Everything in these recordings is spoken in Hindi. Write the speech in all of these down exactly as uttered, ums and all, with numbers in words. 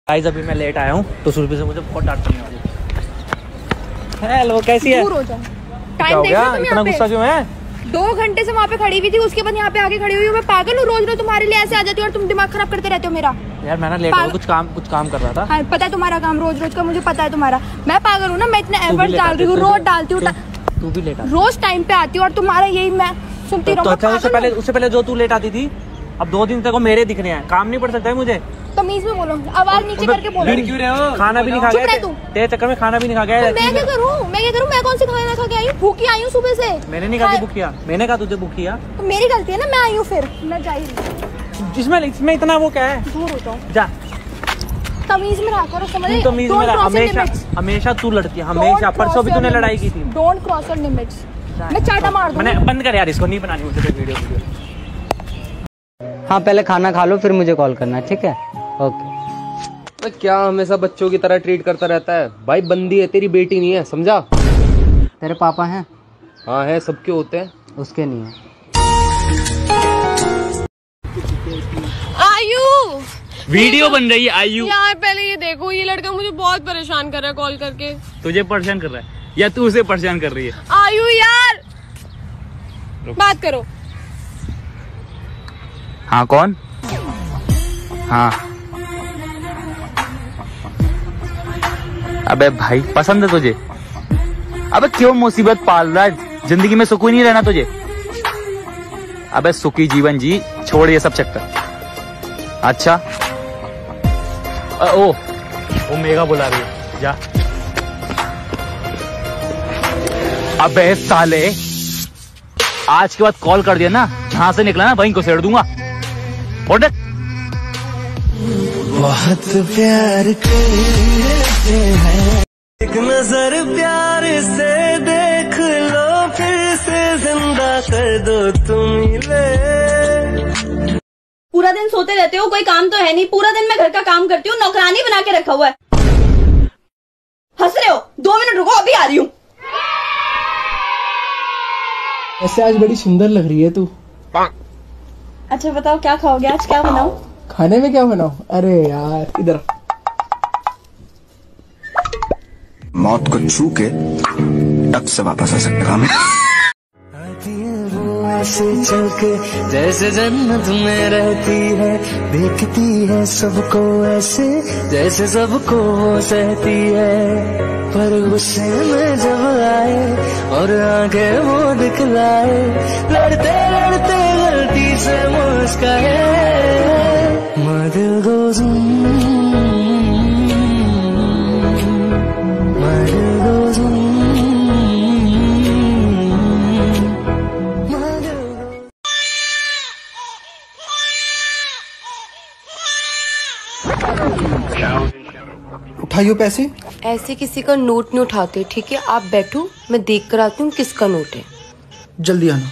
गाइस अभी मैं लेट आया हूँ तो सुरभि से मुझे बहुत डांट पड़ने वाली है। हेलो कैसी है? दूर हो जाओ। क्या हो गया? इतना गुस्सा क्यों है? दो घंटे से वहाँ पे खड़ी हुई थी, उसके बाद यहाँ पे आके खड़ी हुई हूँ। मैं पागल हूँ, रोज रोज तुम्हारे लिए ऐसे आ जाती हूँ और तुम दिमाग खराब करते रहते हो मेरा। यार मैं ना लेट हो कुछ काम कुछ काम कर रहा था। हाँ, पता है तुम्हारा काम रोज रोज का, मुझे पता है तुम्हारा। मैं पागल हूँ ना, मैं इतना एफर्ट डाल रही हूँ, रोज डालती हूँ, तू भी लेट रोज टाइम पे आती हूँ और तुम्हारा यही मैं सुनती रहूँ। उससे पहले उससे पहले जो तू लेट आती थी, अब दो दिन तक मेरे दिख रहे हैं। काम नहीं पड़ सकता है मुझे? तमीज में बोलो, आवाज नीचे करके बोलो। क्यों रहे हो? खाना भी नहीं खा गया तेरे चक्कर में, खाना भी नहीं खा गया। मैं क्या करूँ मैं क्या करूँ मैं कौन सी खाना खा के आई हूँ? भूखी आई हूँ सुबह से। मैंने नहीं कहा बुक किया, मैंने कहा तुझे बुक किया तो मेरी गलती है ना, मैं आई हूँ फिर मैं जा ही रही। जिसमें इसमें इतना वो क्या है? दूर हो जाओ, जा। तमीज में रहा करो, समझ? तमीज में रहा। हमेशा हमेशा तू लड़ती है, हमेशा। परसों भी तूने लड़ाई की थी। Don't cross your limits. मैं चाटा मार दूंगी। मैंने बंद कर यार, इसको नहीं बनानी मुझे वीडियो वीडियो। हाँ पहले खाना खा लो फिर मुझे कॉल करना, ठीक है? ओके। तो क्या हमेशा बच्चों की तरह ट्रीट करता रहता है? भाई बंदी है, तेरी बेटी नहीं है, समझा? तेरे पापा हैं? हाँ है, सबके होते हैं, उसके नहीं है। आयु वीडियो बन रही है आयु। यार पहले ये देखो, ये लड़का मुझे बहुत परेशान कर रहा है कॉल करके। तुझे परेशान कर रहा है या तू उसे परेशान कर रही है? आयु यार बात करो। हाँ कौन? हाँ अबे भाई पसंद है तुझे? अबे क्यों मुसीबत पाल रहा है? जिंदगी में सुकून नहीं रहना तुझे? अबे सुखी जीवन जी, छोड़ ये सब चक्कर। अच्छा आ, ओ वो मेगा बुला रही है, जा। अबे साले आज के बाद कॉल कर दिया ना, जहां से निकला ना वहीं को सेड़ दूंगा। बहुत प्यार करते हैं, एक नजर प्यार से देख लो, फिर से जिंदा कर दो तुम ले। पूरा दिन सोते रहते हो, कोई काम तो है नहीं। पूरा दिन मैं घर का काम करती हूँ, नौकरानी बना के रखा हुआ है। हंस रहे हो? दो मिनट रुको, अभी आ रही हूँ। ऐसे आज बड़ी सुंदर लग रही है तू। अच्छा बताओ क्या खाओगे आज? क्या बनाऊं? खाने में क्या बनाऊं? अरे यार इधर मौत को छू के टक से वापस आ सकता मैं। ऐसे चल के जैसे जन्नत में रहती है, देखती है सबको ऐसे जैसे सबको वो सहती है। पर गुस्से में जब आए और आंखें वो दिखलाए, लड़ते लड़ते गलती से मुस्काए, माँ दिल गोज़ माँ दिल गोज़ उठाइयो पैसे। ऐसे किसी का नोट नहीं उठाते, ठीक है? आप बैठो, मैं देख कर आती हूँ किसका नोट है। जल्दी आना।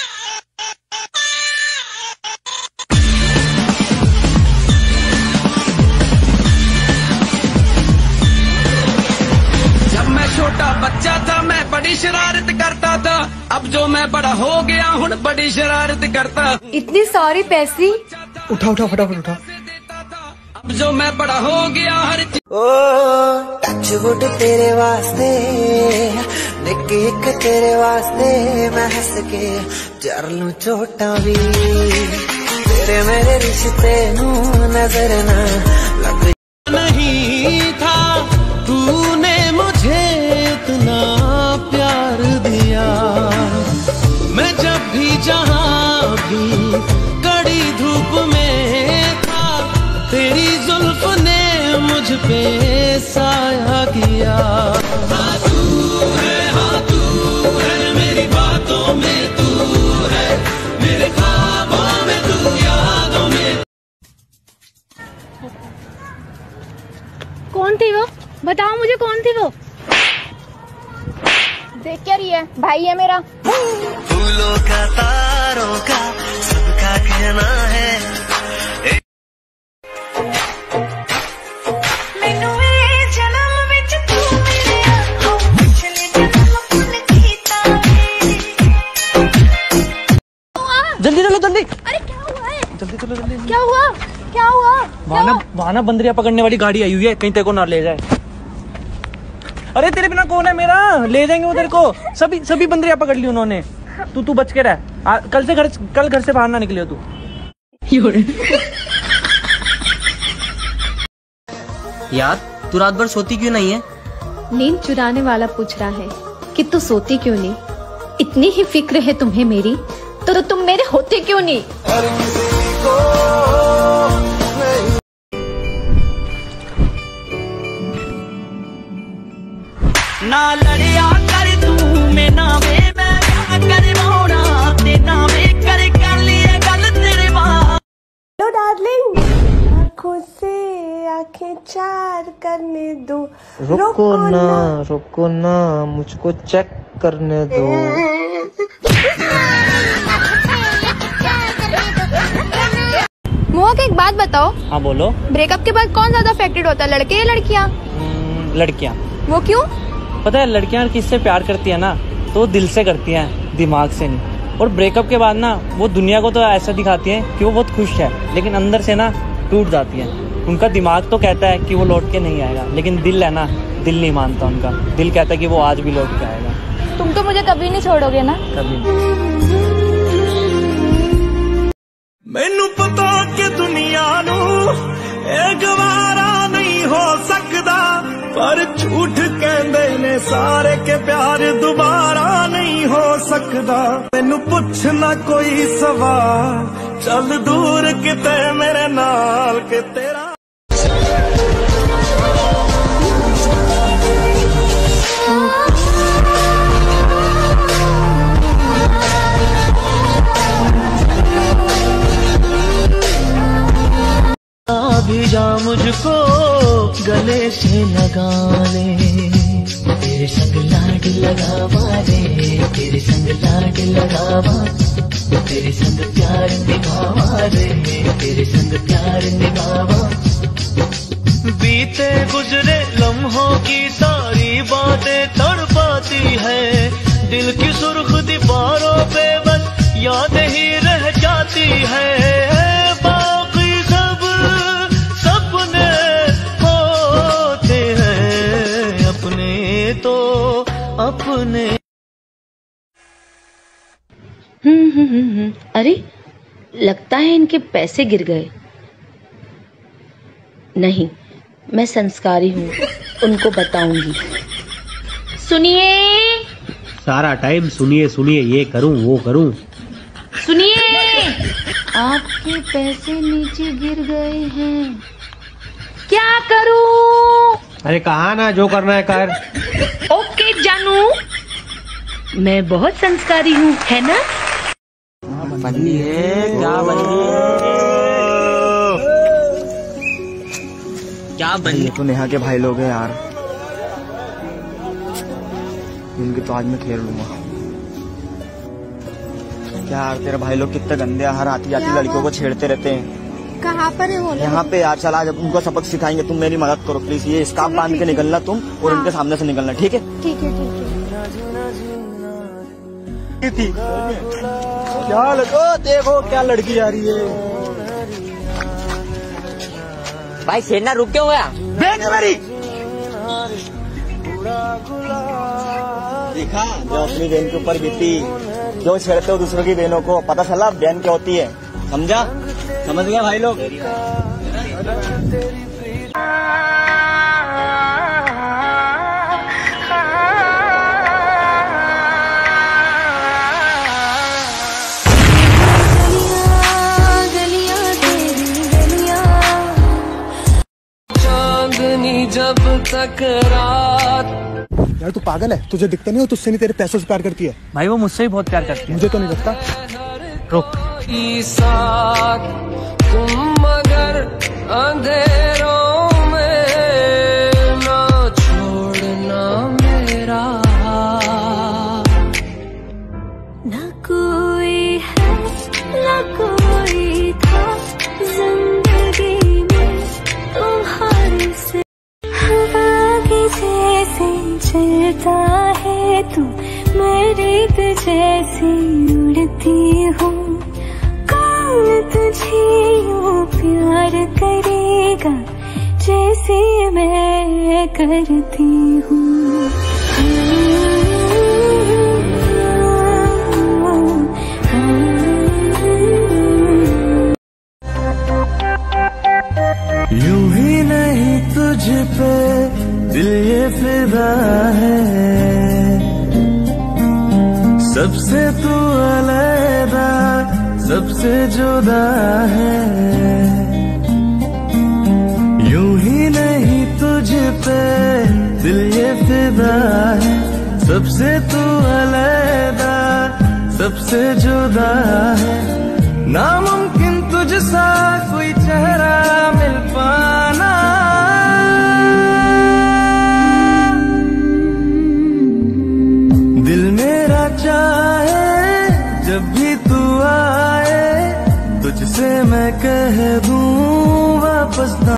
जब मैं छोटा बच्चा था मैं बड़ी शरारत करता था, अब जो मैं बड़ा हो गया हूँ बड़ी शरारत करता। इतनी सारी पैसे उठा उठा फटाफट उठा। अब जो मैं बड़ा हो गया हर ओ टच वुड तेरे वास्ते, निक एक तेरे वास्ते, मैं हंस के जर लूं चोटा भी, तेरे मेरे रिश्ते नू नजर ना लग। नहीं था तूने मुझे इतना प्यार दिया, मैं जब भी जहाँ भी कड़ी धूप में था, तेरी जुल्फ ने मुझ पे साया किया। हाँ तू है, हाँ तू है, मेरी बातों में तू है, मेरे ख्वाबों में तू, यादों में। कौन थी वो? बताओ मुझे कौन थी वो? देख क्या रही है? भाई है मेरा। फूलों का तारों का सबका कहना है, जल्दी चलो जल्दी। अरे क्या हुआ है? जल्दी चलो जल्दी। क्या हुआ? क्या हुआ? वहाँ ना वहाँ ना बंदरिया पकड़ने वाली गाड़ी आई हुई है, कहीं तेरे को ना ले जाए। अरे तेरे बिना कौन है मेरा, ले जाएंगे वो तेरे को। सभी सभी बंदरिया पकड़ ली उन्होंने। तू तू बच के रह, आ, कल से घर कल घर से बाहर ना निकलियो तू। यार तू रात भर सोती क्यों नहीं है? नींद चुराने वाला पूछ रहा है कि तू सोती क्यों नहीं। इतनी ही फिक्र है तुम्हें मेरी, तो, तो तुम मेरे होते क्यों नहीं? ना लड़िया कर तू मैं ना वे मैं क्या करवाना ते ना वे कर कर लिए गल तेरे मां। हेलो डार्लिंग, आँखों से आंखें चार करने दो। रुको ना रुको ना मुझको चेक करने दो। मोहक एक बात बताओ। हाँ बोलो। ब्रेकअप के बाद कौन ज्यादा अफेक्टेड होता है, लड़के या लड़कियाँ? लड़कियाँ। वो क्यों? पता है लड़कियाँ किससे प्यार करती है ना, तो वो दिल से करती हैं, दिमाग से नहीं। और ब्रेकअप के बाद ना वो दुनिया को तो ऐसा दिखाती हैं कि वो बहुत खुश है, लेकिन अंदर से ना टूट जाती हैं। उनका दिमाग तो कहता है कि वो लौट के नहीं आएगा, लेकिन दिल है ना, दिल नहीं मानता उनका। दिल कहता है कि वो आज भी लौट के आएगा। तुम तो मुझे कभी नहीं छोड़ोगे ना? कभी नहीं। मैनू पता कि दुनिया नू ए गवारा नहीं हो सकदा, पर झूठ कहंदे ने सारे के प्यार दोबारा नहीं हो सकदा। मैनू पुछना कोई सवाल, चल दूर किते मेरे नाल के तेरा। भी जा मुझको गले से लगा ले, तेरे संग लाड लगावा रे, तेरे संग लाड लगावा, तेरे संग प्यार निभावा रे, तेरे संग प्यार निभावा। बीते गुजरे लम्हों की सारी बातें तड़पाती है, दिल की सुर्ख दीवारों पे बस याद ही रह जाती है। अपने हम्म हम्म हम्म अरे लगता है इनके पैसे गिर गए। नहीं, मैं संस्कारी हूँ, उनको बताऊंगी। सुनिए, सारा टाइम सुनिए सुनिए, ये करूँ वो करूँ। सुनिए, आपके पैसे नीचे गिर गए हैं, क्या करूँ? अरे कहा ना जो करना है कर। ओके जानू, मैं बहुत संस्कारी हूँ, है ना? बंदी है क्या? बंदी क्या बंदी? तो नेहा के भाई लोग हैं यार, इनकी तो आज मैं खेल लूंगा। क्या यार तेरे भाई लोग कितने गंदे, हर आती जाती लड़कियों को छेड़ते रहते हैं। कहाँ पर है वो? यहाँ पे यार चला, जब उनको सबक सिखाएंगे। तुम मेरी मदद करो प्लीज, ये स्कार्फ बांध के निकलना तुम, और हाँ। इनके सामने से निकलना, ठीक है? ठीक है ठीक है। थी क्या लगो, देखो क्या लड़की आ रही है। भाई छेड़ना रुक क्यों गया? बहन है मेरी। देखा जो अपनी बहन के ऊपर बीती, जो छेड़ते हो दूसरों की बहनों को, पता चला बहन क्या होती है। समझा? समझ गया भाई लोग? चांदनी जब तक रात। यार तू पागल है, तुझे दिखता नहीं हो तुझसे नहीं तेरे पैसों से प्यार करती है। भाई वो मुझसे ही बहुत प्यार करती है। मुझे तो नहीं लगता। रुक, साथ तुम मगर अंधेरों में ना छोड़ना मेरा। ना कोई है ना कोई था जिंदगी में तुम्हारे से, हवा की जैसे चलता है तू, मेरे जैसे उड़ती हूँ। कौन तुझे यूँ प्यार करे का जैसे मैं करती हूँ। यूं ही नहीं तुझ पे दिल ये फिदा है, सबसे तू अलग सबसे जुदा है। यूं ही नहीं तुझ पे दिल ये फिदा है, सबसे तू अलग सबसे जुदा है। नामुमकिन तुझसा कोई चेहरा मिल पाना, दिल मेरा चाहे जब भी तू आए, तुझसे मैं कह दूं वापस ना।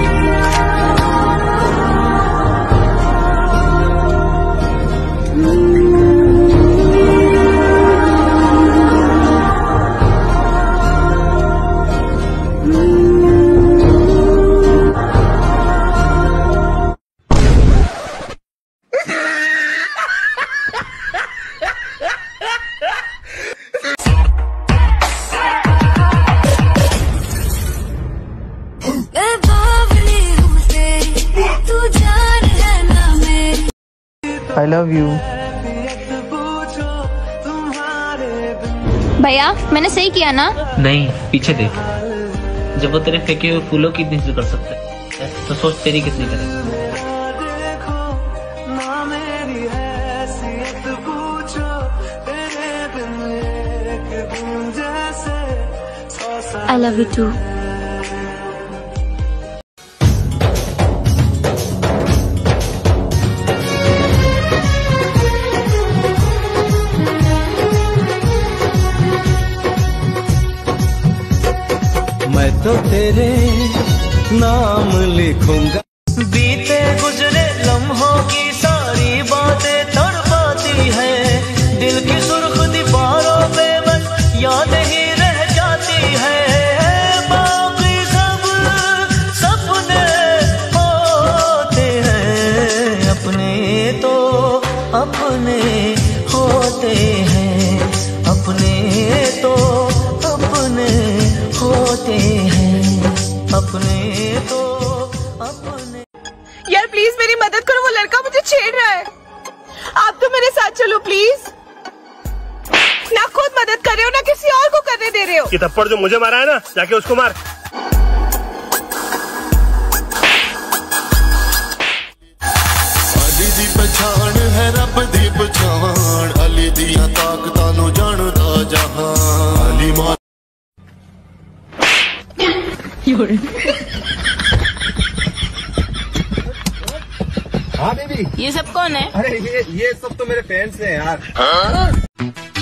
I love you. भैया मैंने सही किया ना? नहीं, पीछे देख। जब वो तेरे फेंके हुए फूलों की इतनी इज्जत कर सकते हैं, तो सोच तेरी कितनी करे। I love you too. मैं तो तेरे नाम लिखूंगा। बीते गुजरे लम्हों की सारी बातें तड़पाती है, दिल की सुर्ख दीवारों पे बस याद ही रह जाती है। बाकी सब सपने होते हैं, अपने तो अपने होते हैं, अपने तो अपने होते हैं, अपने तो अपने। यार प्लीज मेरी मदद करो, वो लड़का मुझे छेड़ रहा है। आप तो मेरे साथ चलो प्लीज। ना खुद मदद कर रहे हो ना किसी और को करने दे रहे हो। ये थप्पड़ जो मुझे मारा है ना, जाके उसको मार। अली दी पछाण है रब दी पछाण, अली दियां ताकतां नूं जानदा जहां। अली मां हाँ बेबी, ये सब कौन है? अरे ये ये सब तो मेरे फैंस हैं यार। हाँ?